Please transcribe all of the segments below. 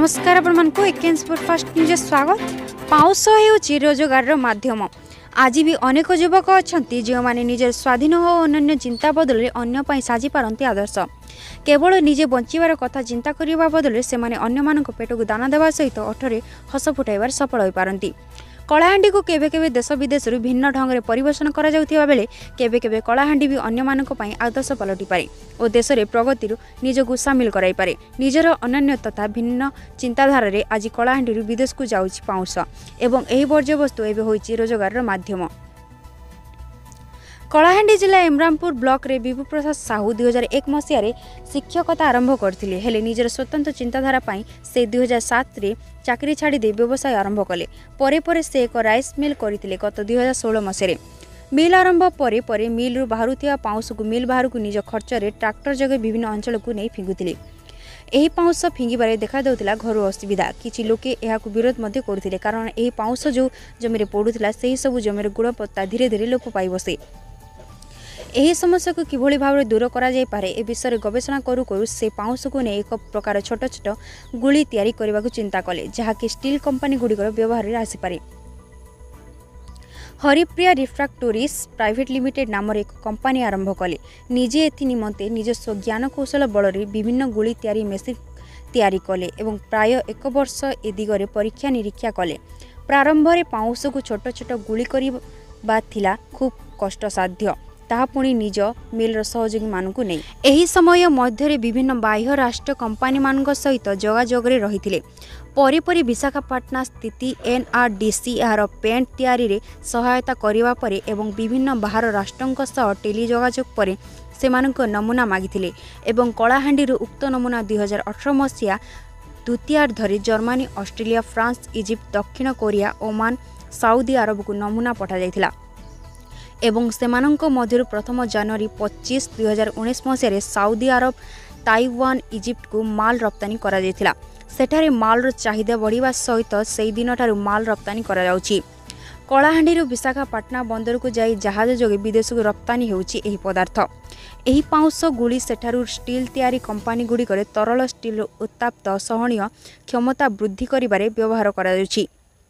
नमस्कार आपको एकेन सुपरफास्ट न्यूज स्वागत। पाउस होउछि रोजगार माध्यम। आज भी अनेक युवक अच्छा जो मैंने निजर स्वाधीन और अनन्य चिंता बदल अन्य साजी पारती आदर्श। केवल निजे बंचार कथा चिंता करने बदल से अन्य पेट को दाना देवा सहित अठरे हस फुटाइबार सफल हो पारती। कलाहांडी को केबे केबे देश विदेश भिन्न ढंग से परिवेशन करा जाउथिबा बेले केबे केबे कलाहांडी भी अन्य मानक पई आदर्श पलटि पारे और देश में प्रगति निजक सामिल कराई पारे। निजर अनन्य तथा भिन्न चिंताधारा रे आज कलाहांडी विदेश को जाउछि पाउंस एवं एही वर्ज्यवस्तु एबे होइछि रोजगार माध्यम। कलाहांडी जिला इमरामपुर ब्लॉक रे विभू प्रसाद साहू 2001 मसीह शिक्षकता आरंभ करथिले। हेले निजर स्वतंत्र चिंताधारा पाई से 2007 रे चाकरी छाड़ी दे व्यवसाय आरंभ कले। परे परे से एक राइस मिल करथिले। गत 2016 मसीह मिल आरंभ परे परे मिल रु बाहरुथिया पाउस को मिल बाहर को निज खर्च रे ट्रैक्टर जगे विभिन्न अंचल को नहीं फिंगुथिले। एही पाउस फिंगिबारे देखा देउथिला घर असुविधा। किछि लोके एहाकु विरोध मध्ये करथिले कारण एही पाउस जो जमीरे पडुथिला सेही सब जमीरे गुणवत्ता धीरे धीरे लोप पाई बसे। एही समस्या को किभली भाव दूर करा जाय पारे ए विषय गवेषणा करू करू से पाउस को ने एक प्रकार छोट छोट गुली तैयारी करने को चिंता कले जहा कि स्टील कंपनी गुड़िकर व्यवहार में आसी पारे। हरिप्रिया रिफ्रैक्टोरीज प्राइवेट लिमिटेड नाम एक कंपनी आरंभ कले। निजे एथि निमंते निजस्व ज्ञान कौशल बल विभिन्न गुली तैयारी मेसिन तैयारी कले एवं प्राय एक वर्ष ए दिगरे परीक्षा निरीक्षा कले। प्रारंभ में पाउस को छोट छोट गुली करबा थिला खूब कष्टसाध्य ताहा पुणी निज मिल सहयोगी मानू नहीं। एही समय मध्य विभिन्न बाह्य राष्ट्र कंपनी मानक सहित जोगाजोग रही। परे परे विशाखापाटना स्थित NRDC यार पेंट तैयारी रे सहायता करने परे एवं विभिन्न बाहर राष्ट्रों सह टेली जोगाजोग परे सेमानक नमूना मागिथिले एवं कलाहांडी उक्त नमूना 2018 मसीहा द्वितीयार्धरे जर्मनी, ऑस्ट्रेलिया, फ्रांस, इजिप्ट, दक्षिण कोरिया, ओमान, साउदी अरब को नमूना पठा जाइथिला एवं सेमानंक मध्यरु प्रथम जनवरी 25, 2019 मसीह साउदी अरब, ताइवान, इजिप्ट को माल रप्तानी करा जाइथिला। सेठारे मालर चाहिदा बढ़िबा सहित सेही दिन ठारु माल रप्तानी करा जाउछि। कलाहांडी विशाखापाटना बंदर को जाई जहाज जोगे विदेश को रप्तानी होउछि एही पदार्थ। एही पाउस गुली सेठारु स्टील तैयारी कंपनी गुडी करे तरल स्टील उत्ताप्त सहनीय क्षमता वृद्धि करिबारे व्यवहार करा जाउछि।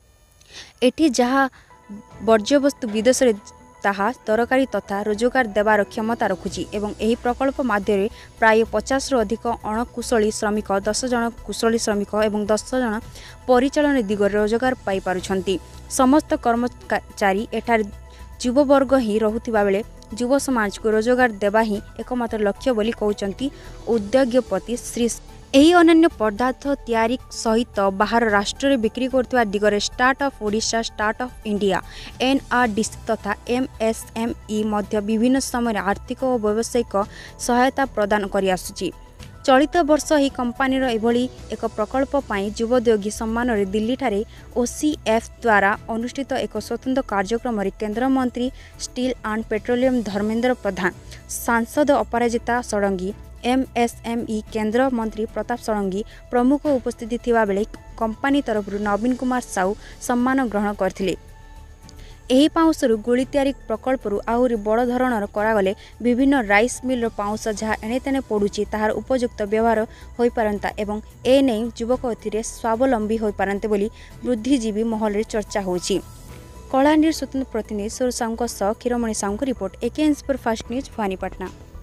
एठी जहा वर्ज्यवस्तु विदेश रे ताहा तरकारी तथा रोजगार देवार क्षमता रखुछि एवं एही प्रकल्प माध्यम प्राय 50 रु अधिक अणकुशली श्रमिक, 10 जन कुशली श्रमिक एवं 10 जन परिचालन दिगरे रोजगार पाई पारुछंती। समस्त कर्मचारी एठार युववर्ग ही रहुथिबा बेले युव समाज को रोजगार देवा ही एकमात्र लक्ष्य बोली कहउचंती उद्योगपति श्री। एही अनन्य पदार्थ तैयारी सहित बाहर राष्ट्र रे बिक्री करथिबा दिगरे startup Odisha, startup India, NRDC तथा MSME मध्य विभिन्न समय आर्थिक और व्यावसायिक सहायता प्रदान करि आसुछि। चलित वर्ष ही कंपनी एभली एक प्रकल्प पाई युवोद्योगी सम्मान रे दिल्ली ठारे OCF द्वारा अनुष्ठित एक स्वतंत्र कार्यक्रम रे केंद्र मंत्री steel and petroleum Dharmendra Pradhan, सांसद अपराजिता षडंगी, MSME केंद्र मंत्री प्रताप षडंगी प्रमुख उपस्थिति थिबा बेले कंपनी तरफ नवीन कुमार साहू सम्मान ग्रहण करथिले। एही पाउसरु गुली तैयारी प्रकल्परु आहुरी बड़ धरणर करागले विभिन्न राइस मिल पाउस जहाँ एणे तेणे पड़ुछि ताहार उपयुक्त व्यवहार होई पारंता एवं ए नै युवक एथिरे स्वावलंबी होई पारंते बोली बुद्धिजीवी महल रे चर्चा होछि। कलाहांडी स्वतंत्र प्रतिनिधि सुर साहू सह Kshirmani Sahu report, AKN superfast news, Bhawanipatna.